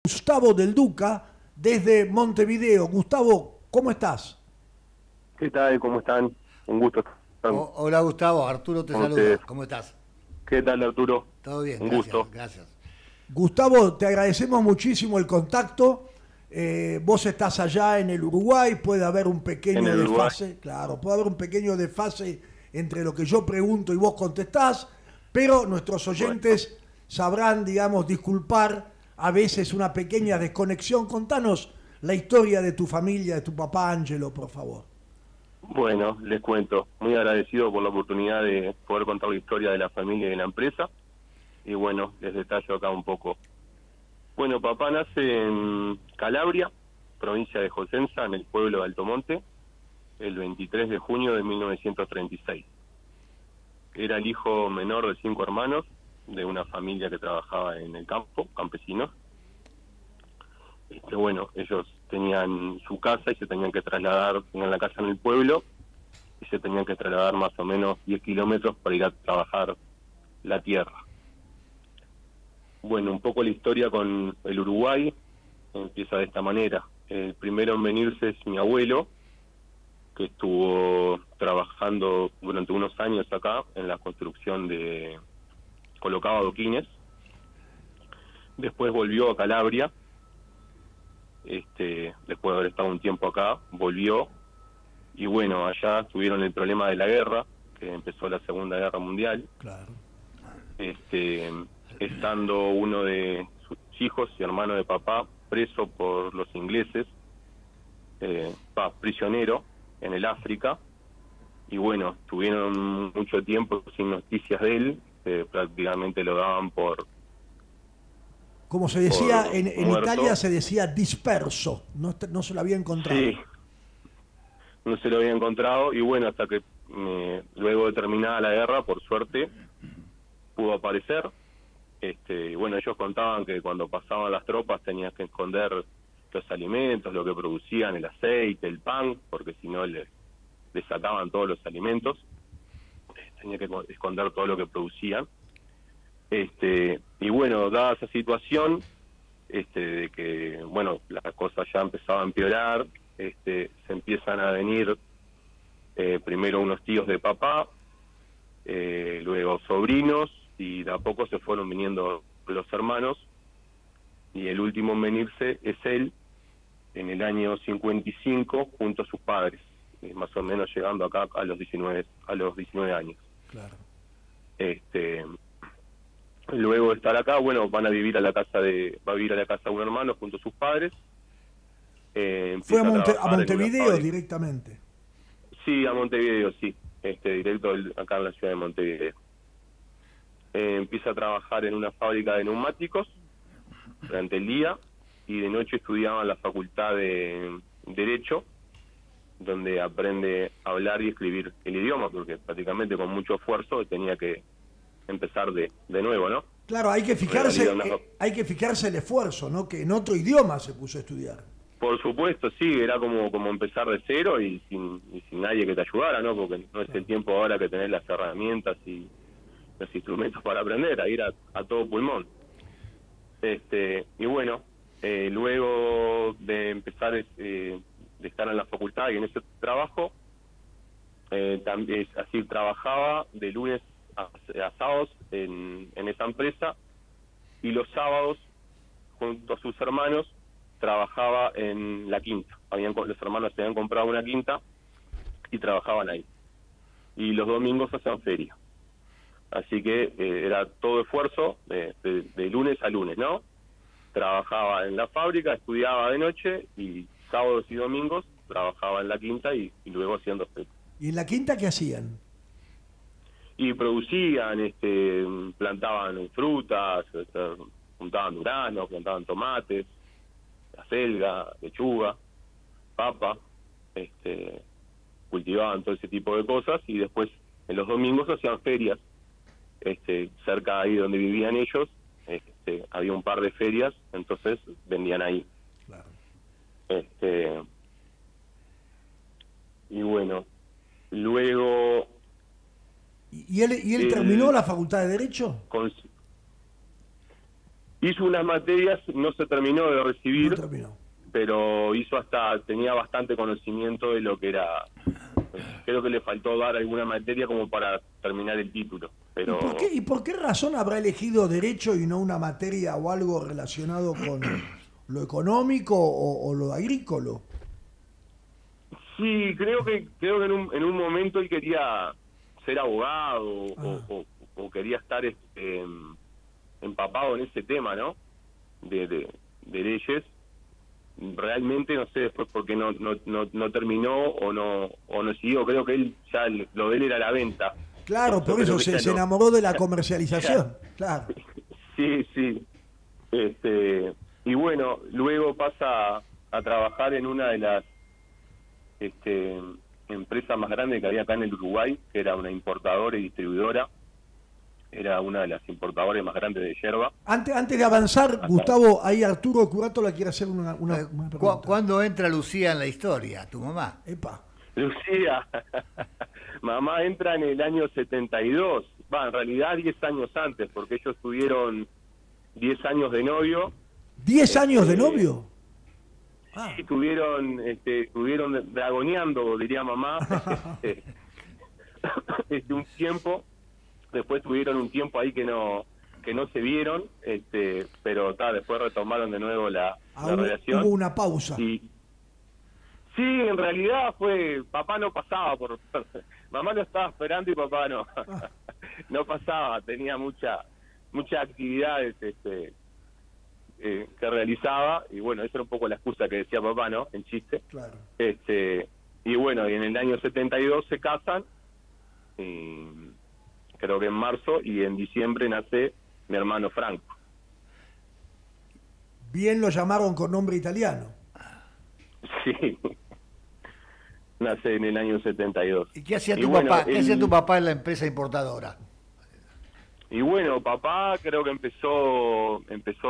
Gustavo Del Duca desde Montevideo. Gustavo, ¿cómo estás? ¿Qué tal? ¿Cómo están? Un gusto estar Hola Gustavo, Arturo te con ustedes. saluda. ¿Cómo estás? ¿Qué tal, Arturo? Todo bien, Un gracias, gusto. gracias. Gustavo, te agradecemos muchísimo el contacto. Vos estás allá en el Uruguay, puede haber un En pequeño el Uruguay. desfase, claro, puede haber un pequeño desfase entre lo que yo pregunto y vos contestás, pero nuestros Bueno, oyentes sabrán, digamos, disculpar a veces una pequeña desconexión. Contanos la historia de tu familia, de tu papá Ángelo, por favor. bueno, les cuento. Muy agradecido por la oportunidad de poder contar la historia de la familia y de la empresa. Y bueno, les detallo acá un poco. Bueno, papá nace en Calabria, provincia de Cosenza, en el pueblo de Altomonte, el 23 de junio de 1936. Era el hijo menor de 5 hermanos, de una familia que trabajaba en el campo, campesinos. Bueno, ellos tenían su casa y se tenían que trasladar, tenían la casa en el pueblo y se tenían que trasladar más o menos 10 kilómetros para ir a trabajar la tierra. Bueno, un poco la historia con el Uruguay empieza de esta manera. El primero en venirse es mi abuelo, que estuvo trabajando durante unos años acá en la construcción de... colocaba adoquines. Después volvió a Calabria, después de haber estado un tiempo acá, volvió. Y bueno, allá tuvieron el problema de la guerra, que empezó la Segunda Guerra Mundial. Claro. Estando uno de sus hijos y hermano de papá preso por los ingleses, prisionero en el África. Y bueno, tuvieron mucho tiempo sin noticias de él, prácticamente lo daban Como se decía, por en muerto. Italia se decía disperso, no, no se lo había encontrado. Sí, no se lo había encontrado. Y bueno, hasta que luego de terminada la guerra, por suerte, pudo aparecer. Y bueno, ellos contaban que cuando pasaban las tropas tenías que esconder los alimentos, lo que producían, el aceite, el pan, porque si no les sacaban todos los alimentos. Tenía que esconder todo lo que producían. Y bueno, dada esa situación, de que, bueno, las cosas ya empezaban a empeorar, se empiezan a venir primero unos tíos de papá, luego sobrinos, y de a poco se fueron viniendo los hermanos, y el último en venirse es él, en el año 55, junto a sus padres, más o menos llegando acá a los 19 años. Claro. Luego de estar acá, bueno, va a vivir a la casa de un hermano junto a sus padres. Fue Empieza a, a A trabajar en una Montevideo fábrica. directamente. Sí, a Montevideo, sí, directo acá en la ciudad de Montevideo. Empieza a trabajar en una fábrica de neumáticos durante el día, y de noche estudiaba en la facultad de Derecho, donde aprende a hablar y escribir el idioma, porque prácticamente con mucho esfuerzo tenía que empezar de nuevo, ¿no? Claro, Revalida una... hay que fijarse el esfuerzo, ¿no? Que en otro idioma se puso a estudiar. Por supuesto, sí, era como empezar de cero y sin nadie que te ayudara, ¿no? Porque no es el tiempo ahora que tenés las herramientas y los instrumentos para aprender, a ir a todo pulmón. Y bueno, luego de empezar, de estar en la facultad y en ese trabajo, así trabajaba de lunes a sábados en esa empresa, y los sábados, junto a sus hermanos, trabajaba en la quinta. Los hermanos se habían comprado una quinta y trabajaban ahí. Y los domingos hacían feria. Así que era todo esfuerzo de lunes a lunes, ¿no? Trabajaba en la fábrica, estudiaba de noche, y sábados y domingos trabajaba en la quinta y luego haciendo feria. ¿Y en la quinta qué hacían? Y producían, plantaban frutas, juntaban duranos, plantaban tomates, acelga, lechuga, papa, cultivaban todo ese tipo de cosas, y después en los domingos hacían ferias. Cerca ahí donde vivían ellos, había un par de ferias, entonces vendían ahí. Claro. Y bueno, luego ¿Y él terminó la facultad de Derecho? Hizo unas materias, no se terminó de No recibir, terminó. pero tenía bastante conocimiento de lo que era. Creo que le faltó dar alguna materia como para terminar el título. Pero ¿Y por qué razón habrá elegido derecho y no una materia o algo relacionado con lo económico o lo agrícola? sí, creo que en un momento él quería ser abogado o quería estar empapado en ese tema, ¿no? De leyes. Realmente no sé después por qué no terminó o no siguió. Creo que él ya lo de él era la venta. Claro, por eso se enamoró de la comercialización. Claro. Sí, sí. Y bueno, luego pasa a trabajar en una de las empresas más grandes que había acá en el Uruguay, que era una importadora y distribuidora. Era una de las importadoras más grandes de yerba. Antes de avanzar, Gustavo, ahí Arturo Curato le quiere hacer una pregunta. ¿Cuándo entra Lucía en la historia, tu mamá? Epa. Lucía, mamá entra en el año 72, en realidad 10 años antes, porque ellos tuvieron 10 años de novio. ¿10 años de novio? Sí, estuvieron dragoneando, diría mamá, un tiempo. Después tuvieron un tiempo ahí que no se vieron, pero después retomaron de nuevo la relación. Hubo una pausa. Y sí, en realidad papá no pasaba mamá lo estaba esperando y papá no pasaba, tenía muchas actividades que realizaba, y bueno, esa era un poco la excusa que decía papá, ¿no? En chiste. Claro. Y bueno, y en el año 72 se casan, creo que en marzo, y en diciembre nace mi hermano Franco. Bien lo llamaron con nombre italiano. Sí. Nace en el año 72. ¿Y qué hacía tu papá? ¿Qué hacía tu papá en la empresa importadora? Y bueno, papá creo que empezó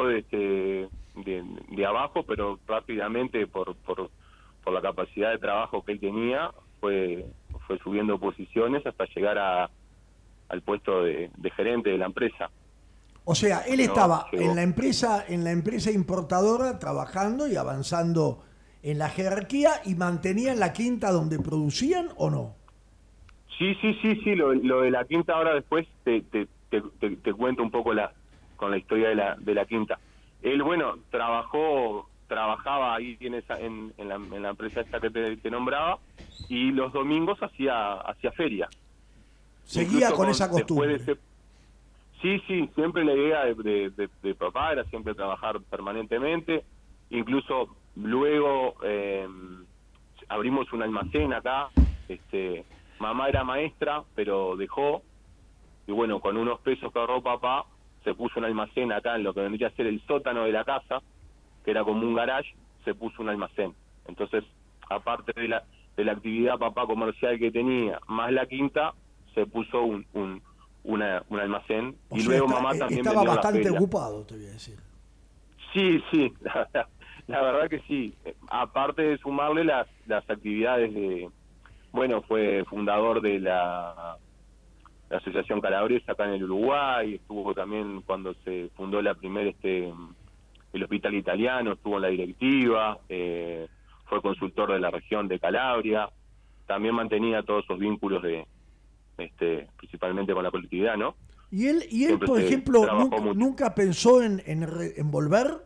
de abajo, pero rápidamente por la capacidad de trabajo que él tenía, fue subiendo posiciones hasta llegar al puesto de gerente de la empresa. O sea, él estaba llegó. en la empresa importadora trabajando y avanzando en la jerarquía, y mantenía en la quinta donde producían, ¿o no? Sí, lo de la quinta ahora después te cuento un poco con la historia de la quinta. Él, bueno, trabajaba ahí en la empresa esta que te nombraba, y los domingos hacía feria. Seguía Incluso con esa costumbre. Sí, siempre la idea de papá era siempre trabajar permanentemente. Incluso luego abrimos un almacén acá. Mamá era maestra, pero dejó, y bueno, con unos pesos que ahorró papá, se puso un almacén acá en lo que vendría a ser el sótano de la casa, que era como un garage, se puso un almacén. Entonces, aparte de la actividad papá comercial que tenía, más la quinta, se puso un almacén. O Y sea, luego mamá también estaba vendió la bastante feria. ocupado, te voy a decir. Sí, la verdad que sí. Aparte de sumarle las actividades bueno, fue fundador de la Asociación Calabresa acá en el Uruguay, estuvo también cuando se fundó la primera el Hospital Italiano, estuvo en la directiva, fue consultor de la región de Calabria, también mantenía todos esos vínculos principalmente con la colectividad, ¿no? ¿Y él Siempre por se ejemplo, trabajó mucho. nunca pensó en volver?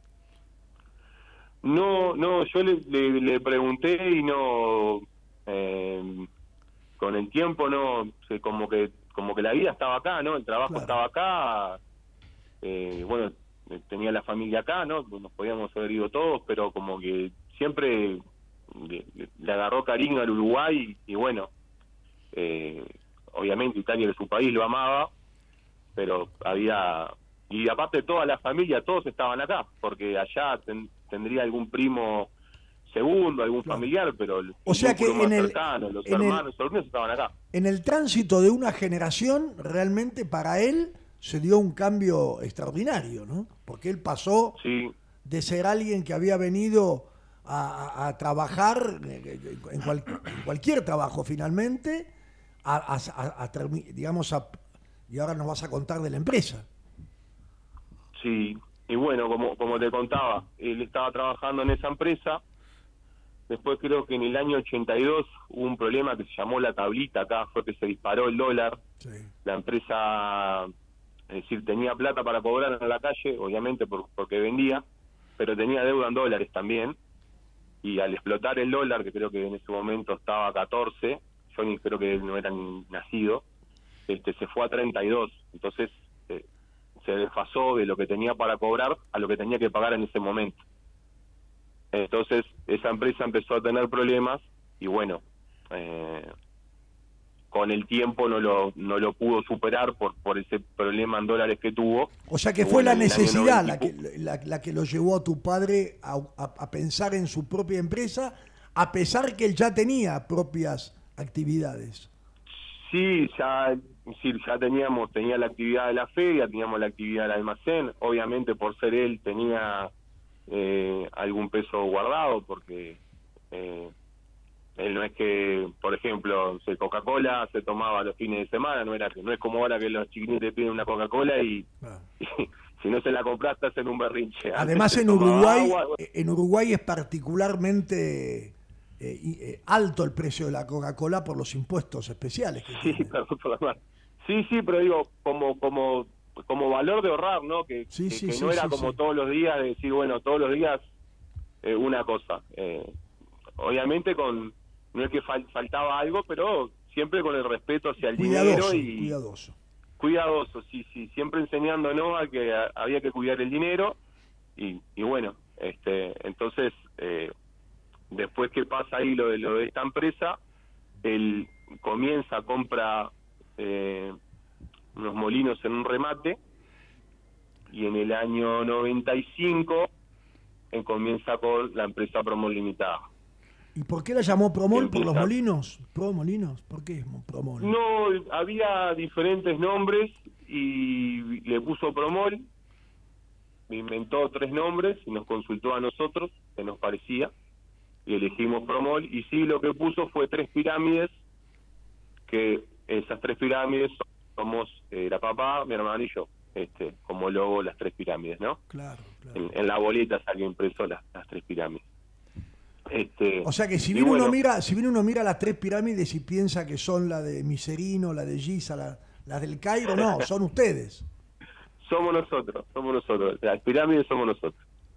No, yo le pregunté y no, con el tiempo no, como que la vida estaba acá, ¿no? El trabajo Claro. estaba acá, bueno, tenía la familia acá, ¿no? Nos podíamos haber ido todos, pero como que siempre le agarró cariño al Uruguay y bueno, obviamente Italia era su país, lo amaba, pero y aparte toda la familia, todos estaban acá, porque allá tendría algún primo segundo, algún familiar, pero O sea que más en el- cercano, los en el- hermanos, los míos estaban acá. En el tránsito de una generación, realmente para él se dio un cambio extraordinario, ¿no? Porque él pasó Sí, de ser alguien que había venido a trabajar en cualquier trabajo finalmente, digamos, y ahora nos vas a contar de la empresa. sí, y bueno, como te contaba, él estaba trabajando en esa empresa. Después creo que en el año 82 hubo un problema que se llamó la tablita acá, fue que se disparó el dólar. Sí. La empresa, es decir, tenía plata para cobrar en la calle, obviamente porque vendía, pero tenía deuda en dólares también. Y al explotar el dólar, que creo que en ese momento estaba a 14, yo ni creo que no era ni nacido, se fue a 32. Entonces se desfasó de lo que tenía para cobrar a lo que tenía que pagar en ese momento. Entonces esa empresa empezó a tener problemas y bueno, con el tiempo no lo pudo superar por ese problema en dólares que tuvo. O sea que y fue bueno, la en el año necesidad 90 la que lo llevó a tu padre a pensar en su propia empresa, a pesar que él ya tenía propias actividades. Sí, ya tenía la actividad de la feria, teníamos la actividad del almacén. Obviamente por ser él tenía algún peso guardado, porque él no es que, por ejemplo, Coca-Cola se tomaba los fines de semana, no es como ahora que los chiquines te piden una Coca-Cola y si no se la compraste hacen un berrinche. Además en Uruguay es particularmente alto el precio de la Coca-Cola por los impuestos especiales que Sí, tiene. sí, pero digo, como valor de ahorrar, ¿no? Que no era como todos los días, de decir, bueno, todos los días una cosa. Obviamente no es que faltaba algo, pero siempre con el respeto hacia el dinero y cuidadoso, sí, siempre enseñándonos a que había que cuidar el dinero y bueno, entonces después que pasa ahí lo de esta empresa, él compra unos molinos en un remate y en el año 95 comienza con la empresa Promol Limitada. ¿Y por qué la llamó Promol? ¿Por los molinos? ¿Promolinos? ¿Por qué Promol? No, había diferentes nombres y le puso Promol, inventó 3 nombres y nos consultó a nosotros, que nos parecía, y elegimos Promol, y sí, lo que puso fue 3 pirámides, que esas 3 pirámides somos la papá, mi hermano y yo, como logo las 3 pirámides, ¿no? Claro. En la boleta salió impreso las 3 pirámides. O sea que si bien uno mira las 3 pirámides y piensa que son la de Miserino, la de Giza, las del Cairo, no, son ustedes. Somos nosotros, las pirámides somos nosotros.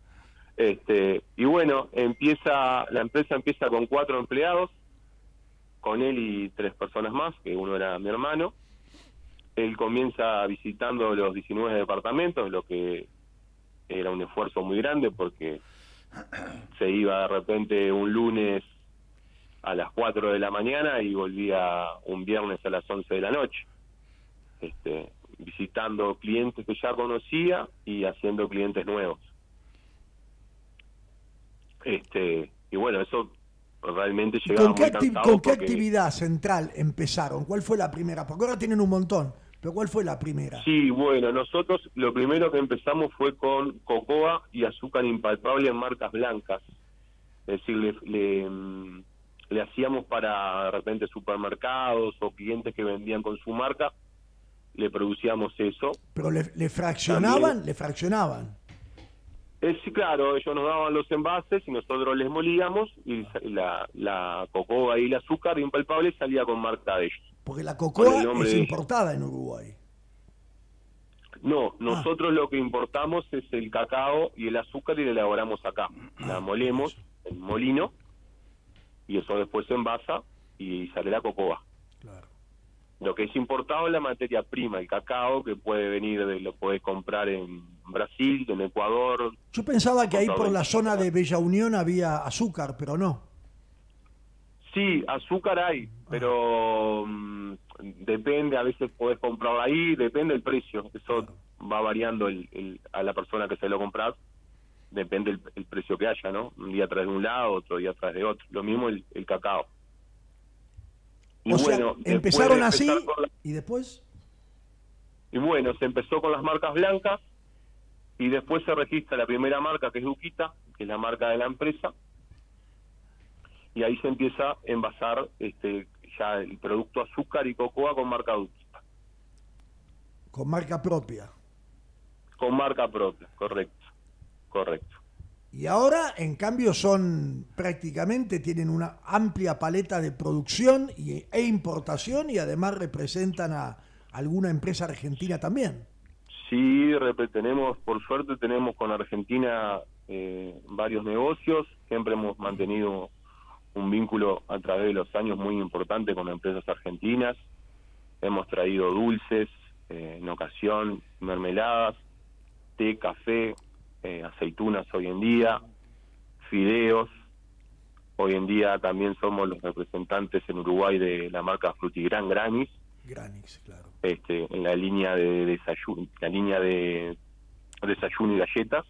Y bueno, la empresa empieza con 4 empleados, con él y 3 personas más, que uno era mi hermano. Él comienza visitando los 19 departamentos, lo que era un esfuerzo muy grande porque se iba de repente un lunes a las 4 de la mañana y volvía un viernes a las 11 de la noche, visitando clientes que ya conocía y haciendo clientes nuevos. Y bueno, eso realmente llegaba muy cansado. ¿Con qué actividad central empezaron? ¿Cuál fue la primera? Porque ahora tienen un montón, pero ¿cuál fue la primera? Sí, bueno, nosotros lo primero que empezamos fue con cocoa y azúcar impalpable en marcas blancas. Es decir, le hacíamos para de repente supermercados o clientes que vendían con su marca, le producíamos eso. ¿Pero le fraccionaban? También, ¿Le fraccionaban? Sí, claro, ellos nos daban los envases y nosotros les molíamos y la cocoa y el azúcar impalpable salía con marca de ellos. Porque la cocoa es importada en Uruguay. No, nosotros lo que importamos es el cacao y el azúcar y la elaboramos acá. La molemos en molino y eso después se envasa y sale la cocoa. Claro. Lo que es importado es la materia prima, el cacao, que puede venir, lo podés comprar en Brasil, en Ecuador. Yo pensaba que ahí por la zona de Bella Unión había azúcar, pero no. Sí, azúcar hay, pero depende, a veces podés comprar ahí, depende del precio. Eso va variando a la persona que se lo compras, depende el precio que haya, ¿no? Un día traes de un lado, otro día traes de otro. Lo mismo el cacao. Y o bueno, sea, empezaron así y después. Y bueno, se empezó con las marcas blancas y después se registra la primera marca, que es Duquita, que es la marca de la empresa, y ahí se empieza a envasar ya el producto azúcar y cocoa con marca Duquita. Con marca propia. Con marca propia, correcto. correcto. Y ahora, en cambio, tienen una amplia paleta de producción e importación y además representan a alguna empresa argentina también. Sí, por suerte tenemos con Argentina varios negocios, siempre hemos mantenido un vínculo a través de los años muy importante con empresas argentinas, hemos traído dulces, en ocasión mermeladas, té, café, aceitunas hoy en día, fideos. Hoy en día también somos los representantes en Uruguay de la marca Frutigran Granix, claro. En la línea de desayuno, desayuno y galletas.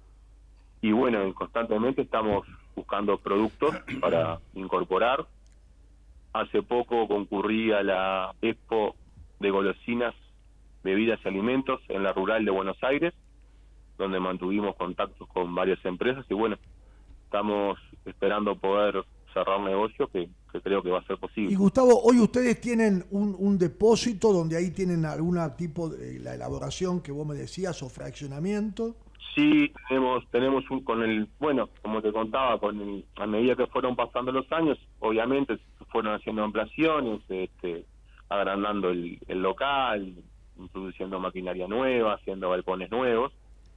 Y bueno, constantemente estamos buscando productos para incorporar. Hace poco concurrí a la Expo de golosinas, bebidas y alimentos en la Rural de Buenos Aires, donde mantuvimos contactos con varias empresas y bueno, estamos esperando poder cerrar un negocio que creo que va a ser posible. Y Gustavo, hoy ustedes tienen un depósito donde ahí tienen algún tipo de la elaboración que vos me decías o fraccionamiento. Sí, tenemos bueno, como te contaba, a medida que fueron pasando los años, obviamente se fueron haciendo ampliaciones, agrandando el local, introduciendo maquinaria nueva, haciendo balcones nuevos.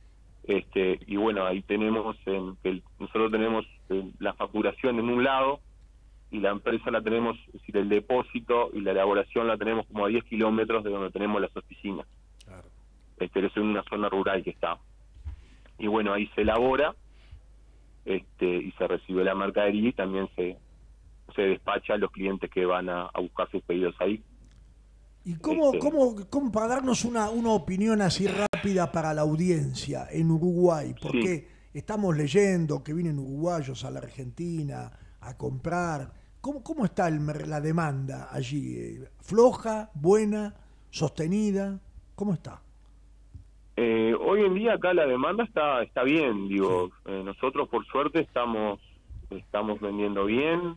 Y bueno, ahí nosotros tenemos la facturación en un lado y la empresa la tenemos, es decir, el depósito y la elaboración la tenemos como a 10 kilómetros de donde tenemos las oficinas. Claro. Es en una zona rural que está. Y bueno, ahí se elabora y se recibe la mercadería y también se despacha a los clientes que van a buscar sus pedidos ahí. ¿Y cómo para darnos una opinión así rápida para la audiencia en Uruguay? Porque estamos leyendo que vienen uruguayos a la Argentina a comprar. ¿Cómo está la demanda allí? ¿Floja, buena, sostenida? ¿Cómo está? Hoy en día acá la demanda está bien, digo. Sí. Nosotros por suerte estamos vendiendo bien.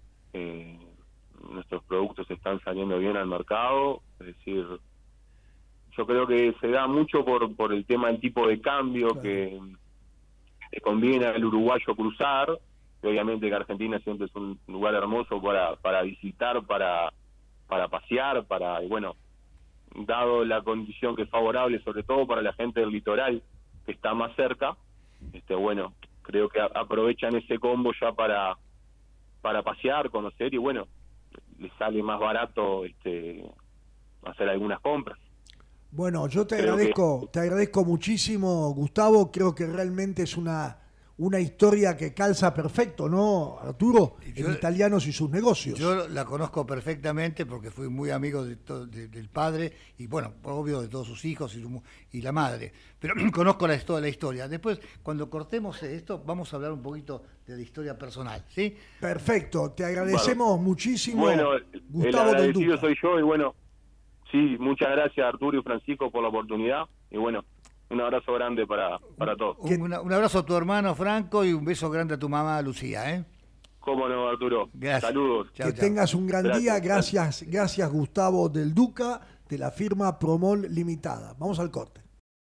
Nuestros productos están saliendo bien al mercado, es decir, yo creo que se da mucho por el tema del tipo de cambio, claro, que le conviene al uruguayo cruzar, y obviamente que Argentina siempre es un lugar hermoso para visitar, para pasear, y bueno, dado la condición que es favorable, sobre todo para la gente del litoral que está más cerca, bueno, creo que aprovechan ese combo ya para pasear, conocer y bueno, les sale más barato hacer algunas compras. Bueno, yo te agradezco muchísimo, Gustavo. Creo que realmente es una historia que calza perfecto, ¿no, Arturo? En Italianos y sus negocios. Yo la conozco perfectamente porque fui muy amigo del padre y, bueno, obvio de todos sus hijos y la madre. Pero conozco toda la historia. Después, cuando cortemos esto, vamos a hablar un poquito de la historia personal, ¿sí? Perfecto. Te agradecemos muchísimo, Gustavo. El agradecido soy yo y, bueno, sí, muchas gracias, Arturo y Francisco, por la oportunidad. Y, bueno, un abrazo grande para todos. Un abrazo a tu hermano Franco y un beso grande a tu mamá Lucía, ¿eh? Cómo no, Arturo. Gracias. Saludos. Que tengas un gran día. Gracias, Gustavo del Duca, de la firma Promol Limitada. Vamos al corte.